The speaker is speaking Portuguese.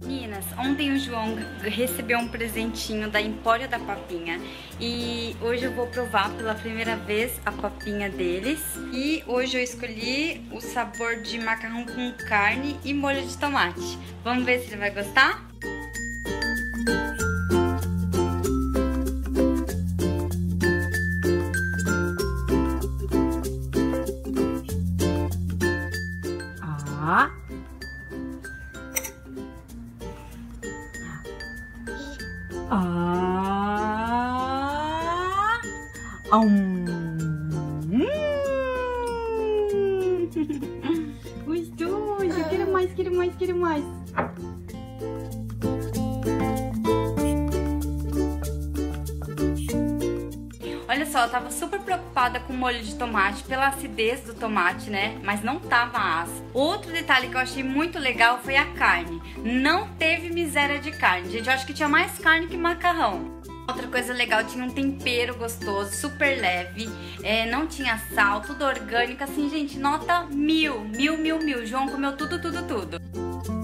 Meninas, ontem o João recebeu um presentinho da Empório da Papinha e hoje eu vou provar pela primeira vez a papinha deles. E hoje eu escolhi o sabor de macarrão com carne e molho de tomate. Vamos ver se ele vai gostar? Ah! Gostoso, quero mais, quero mais, quero mais. Olha só, eu tava super preocupada com o molho de tomate, pela acidez do tomate, né? Mas não tava ácido. Outro detalhe que eu achei muito legal foi a carne. Não teve miséria de carne. Gente, eu acho que tinha mais carne que macarrão. Outra coisa legal, tinha um tempero gostoso, super leve, não tinha sal, tudo orgânico, assim, gente, nota 1000. João comeu tudo.